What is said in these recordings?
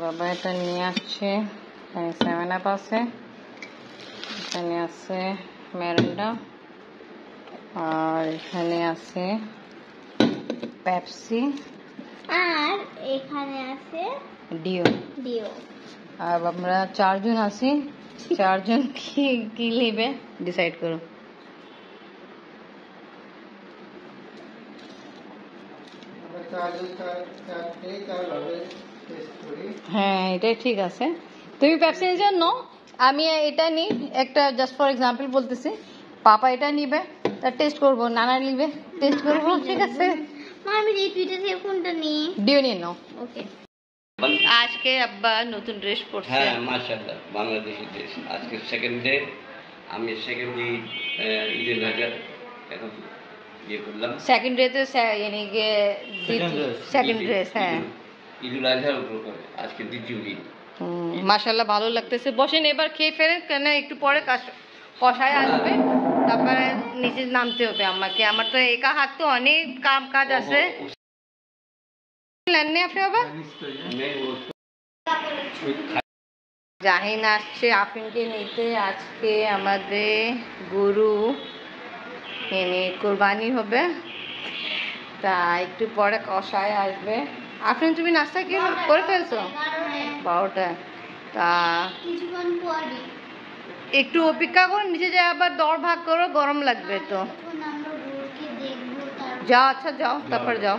বাবা এটা নিয়ে আসছে, এখানে 7 আপ আছে, এখানে আছে ম্যারেন্ডা, আর এখানে আছে পেপসি, আর এখানে আছে ডিও। ডিও। আর আমরা 4 জন আছি, 4 জন কি নেবে ডিসাইড করো। হ্যাঁ এটাই ঠিক আছে। তুমি পেপসির জন্য আমি এটা নিই একটা, জাস্ট ফর এক্সাম্পল বলতেছি। পাপা এটা নিবে, তা টেস্ট করবো, নানা নিবে, টেস্ট করবো, ঠিক আছে? মা আমি রিপিটে থেকে কোনটা নিই? ডিও নিয়ে নাও। ওকে। আজকে আব্বা নতুন ড্রেস পরছে। হ্যাঁ মাশাআল্লাহ, বাংলাদেশি ড্রেস। আজকে সেকেন্ড ডে, আমি সেকেন্ড ডে ঈদের বাজার এখন ইয়ে করলাম। সেকেন্ড ডে তে সেকেন্ড ড্রেস। হ্যাঁ ঈদুল আজহার উপর করে আজকে দ্বিতীয় দিন। মাশাআল্লাহ ভালো লাগতেছে। বসেন, এবার খেয়ে ফেলেন, কেন একটু পরে কষায় আসবে, তারপরে নিচে নামতে হবে আমাকে। আমার তো একা হাত, তো অনেক কাজ আছে। জাহিন আসছে আফরিনকে নিতে। আজকে আমাদের গরু কোরবানি হবে, তা একটু পরে কষায় আসবে। আফরিন তুমি নাস্তা কি করে ফেলছো? 12টা। তা কিছুক্ষণ পরে একটু অপেক্ষা করো, নিচে যায় আবার দর ভাগ করো, গরম লাগবে তো। আমরা গরুকে দেখবো, যাও, আচ্ছা যাও, তারপর যাও।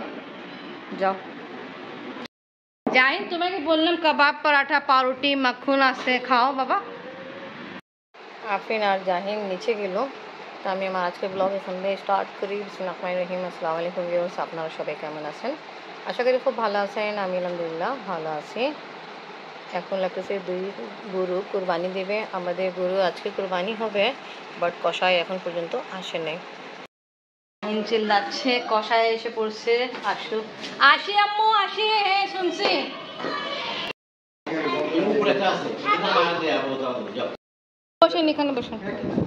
জাহিন তোমাকে বললাম কাবাব, পরাঠা, পাউরুটি, মাখন আছে, খাও বাবা। আফরিন আর জাহিন নিচে গেল। তো আমি আমার আজকের ব্লগ এখান থেকে স্টার্ট করি। বিসমিল্লাহির রহমানির রহিম। আসসালামু আলাইকুম ভিউয়ার্স, আপনারা সবাই কেমন আছেন? আশা করি খুব ভালো আছেন। আমি আলহামদুলিল্লাহ ভালো আছি। এখন লাগতেছে 2 গরু কোরবানি দেবে। আমাদের গরু আজকে কোরবানি হবে, বাট কষাই এখন পর্যন্ত আসে নাই। চিল্লাচ্ছে, কষায় এসে পড়ছে। আসি আম্মু, আসি, শুনছি। বসেন এখানে, বসেন।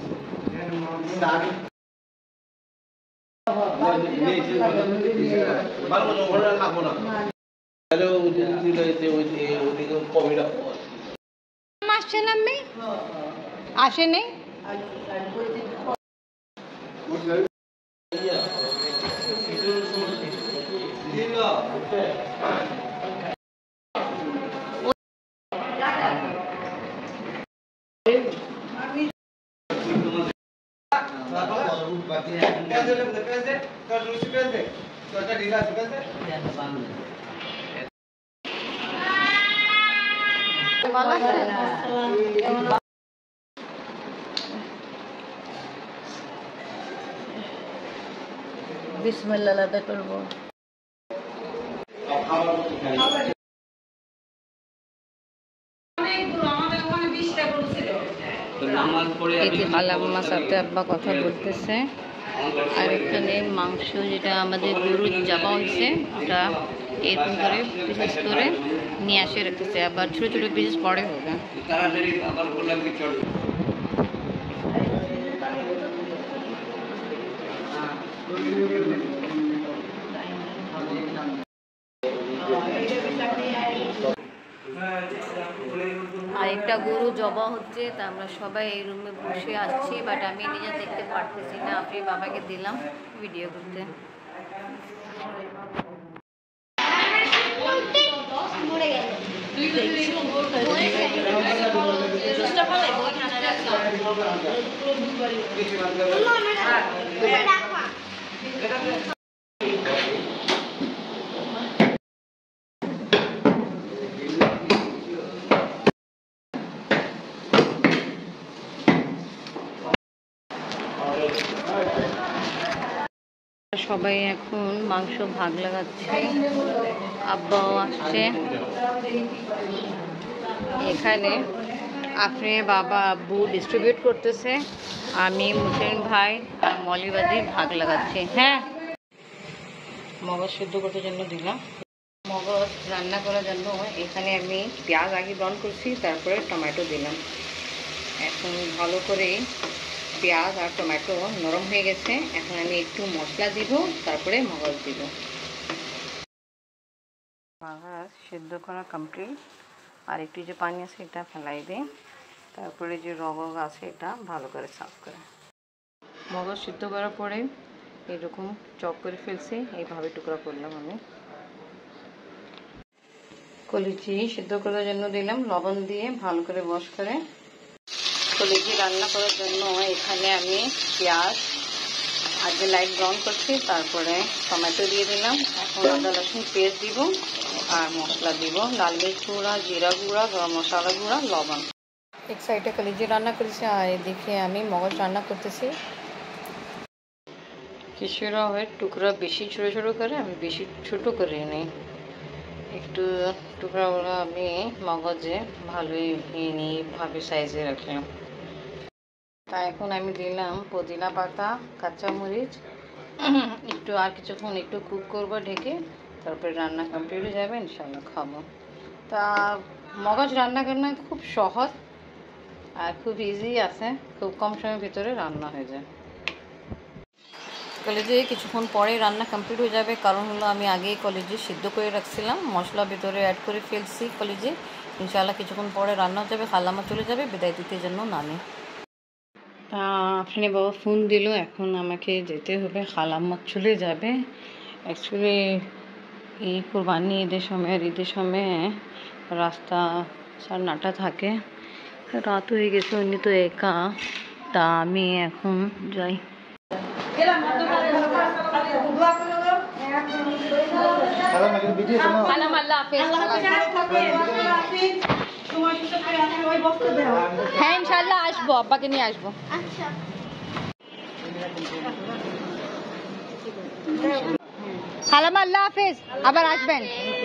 আসছেন আম্মি? আসে নেই? বিসমিল্লাহ আলাদা করবো। আল্লাহর সাথে আব্বা কথা বলতেছে। আর এখানে মাংস, যেটা আমাদের গরু যাবা হয়েছে, ওটা এরকম করে পিস করে নিয়ে আসে রেখেছে। আবার ছোটো ছোটো পিস পরে হবে। তাড়াতাড়ি আবার বললাম কি চল। আরেকটা গরু জবা হচ্ছে, তা আমরা সবাই এই রুমে বসে আছি, বাট আমি নিজে দেখতে পারতেছি না। আপনি বাবাকে দিলাম ভিডিও করতে। সবাই এখন মাংস ভাগ লাগাচ্ছে। আব্বাও আসছে এখানে। আপনি বাবা আব্বু ডিস্ট্রিবিউট করতেছে, আমি মুসলিম ভাই আর মলিবাদী ভাগ লাগাচ্ছি। হ্যাঁ, মগজ সিদ্ধ করতে জন্য দিলাম। মগজ রান্না করার জন্য এখানে আমি পেঁয়াজ আগে ব্রাউন করছি, তারপরে টমেটো দিলাম। এখন ভালো করে পেঁয়াজ আর টমেটো নরম হয়ে গেছে। এখন আমি একটু মশলা দিব, তারপরে মগজ দিব। মগজ সিদ্ধ করা কমপ্লিট। আর একটু যে পানি আছে এটা ফেলাই দিই। তারপরে যে রগক আছে এটা ভালো করে সাফ করে। মগজ সিদ্ধ করার পরে এরকম চপ করে ফেলছি, এইভাবে টুকরা করলাম আমি। কলিজি সিদ্ধ করার জন্য দিলাম লবণ দিয়ে ভালো করে ওয়াশ করে। কলিজি রান্না করার জন্য এখানে আমি পেঁয়াজ আগে লাইট ব্রাউন করছি, তারপরে টমেটো দিয়ে দিলাম। এখন আদা রসুন পেস্ট দিব আর মশলা দিব, লাল মির্চ গুঁড়া, জিরা গুঁড়া, গরম মশলা গুঁড়া, লবণ। এক সাইডে কলিজি রান্না করেছি আর এদিকে আমি মগজ রান্না করতেছি। কিছুটা হয় টুকরা বেশি ছোটো ছোটো করে, আমি বেশি ছোটো করে নিই। একটু টুকরাগুলো আমি মগজে ভালোই এইভাবে সাইজে রাখলাম। তা এখন আমি দিলাম পুদিনা পাতা, কাঁচামরিচ, একটু আর কিছুক্ষণ একটু কুক করবো ঢেকে, তারপরে রান্না কমপ্লিট হয়ে যাবে, ইনশাল্লাহ খাবো। তা মগজ রান্না করা খুব সহজ আর খুব ইজি আছে, খুব কম সময়ের ভিতরে রান্না হয়ে যায়। কলেজে কিছুক্ষণ পরে রান্না কমপ্লিট হয়ে যাবে, কারণ হলো আমি আগেই কলেজে সিদ্ধ করে রাখছিলাম, মশলা ভিতরে অ্যাড করে ফেলছি কলেজে। ইনশাআল্লাহ কিছুক্ষণ পরে রান্না হয়ে যাবে, খালামা চলে যাবে বিদায় দিতে জন্য নামে। তা আপনি বাবা ফোন দিল, এখন আমাকে যেতে হবে, খালাম্মা চলে যাবে। অ্যাকচুয়ালি এই কুরবানি ঈদের সময় আর ঈদের সময় রাস্তা 9:30 থাকে, রাত হয়ে গেছে, উনি তো একা। তা আমি এখন যাই। হ্যাঁ ইনশাল্লাহ আসবো, আব্বাকে নিয়ে আসবো। আচ্ছা খালামা আল্লাহ হাফেজ, আবার আসবেন।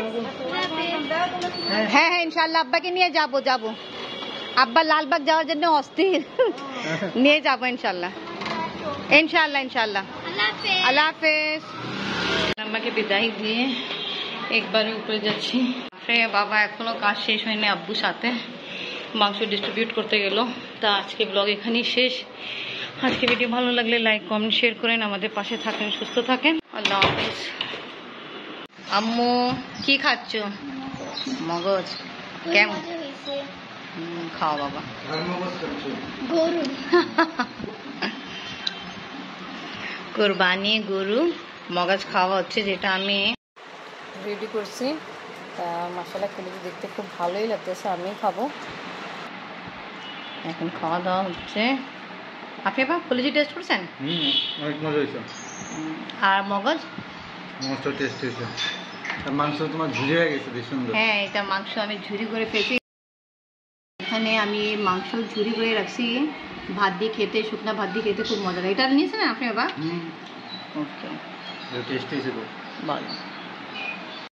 হ্যাঁ হ্যাঁ ইনশাল্লাহ আব্বাকে নিয়ে যাবো। আব্বা লালবাগ যাওয়ার জন্য অস্থির, নিয়ে যাবো ইনশাল্লাহ। ইনশাল্লাহ আল্লাহ হাফেজ। আমাকে বিদায় দিয়ে একবারে উপরে যাচ্ছি। বাবা এখনো কাজ শেষ হয়নি, আব্বুর সাথে মাংস ডিস্ট্রিবিউট করতে গেল। তা আজকে ব্লগ এখানেই শেষ। আজকে ভিডিও ভালো লাগলে লাইক কমেন্ট শেয়ার করেন, আমাদের পাশে থাকেন, সুস্থ থাকেন। আল্লাহ হাফেজ। আম্মু কি খাচ্ছ? মগজ কেমন? খাও বাবা। গরু কোরবানি গরু মগজ খাওয়া হচ্ছে, যেটা আমি রেডি করছি। তা মশলা কলিজি দেখতে খুব ভালোই লাগতেছে, আমি খাবো। এখন খাওয়া দাওয়া হচ্ছে। আপনি বা কলিজি টেস্ট করছেন? অনেক মজা হয়েছে। আর মগজ? মগজটা টেস্ট হয়েছে। আর মাংস তোমার ঝুড়ি হয়ে গেছে, বেশ সুন্দর। হ্যাঁ এটা মাংস আমি ঝুরি করে ফেলছি। এখানে আমি মাংস ঝুরি করে রাখছি, ভাত দিয়ে খেতে, শুকনা ভাত দিয়ে খেতে খুব মজা লাগে। এটা নিয়েছেন আপনি বাবা? ওকে টেস্ট হয়েছে। বলো।